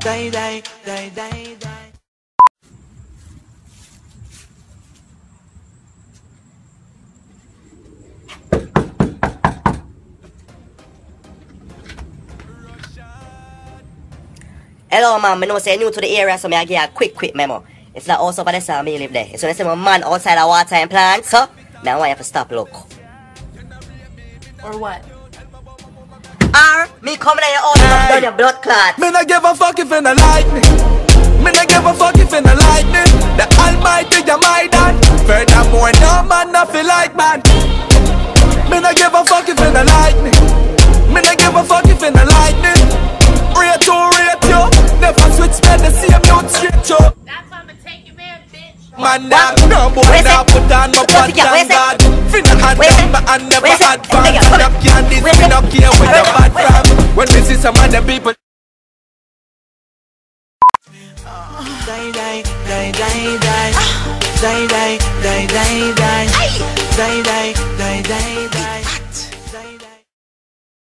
Die, die, die, die, die. Hello, man. I know say new to the area, so I give you a quick memo. It's not also for the song me live there. It's when I see my man outside the water and plant, so now I want you to stop look. Or what? Or me coming at your house and down your blood clot. Me not give a fuck if you not like me. Me not give a fuck if you not like me. The Almighty you my dad. Furthermore, no man not feel like man. Me not give a fuck if you not like me. Me not give a fuck if you not like me. Rate you. Never switch me the same note straight to. That's why I'ma take you man, bitch. Man down, no boy now put on my pants and God. Finna hand down my hand never advance. And up can't this, me not care with the bad fam. When me see some other people Die, die, die, die, die. Die, die, die, die, die. Die, die, die, die, die.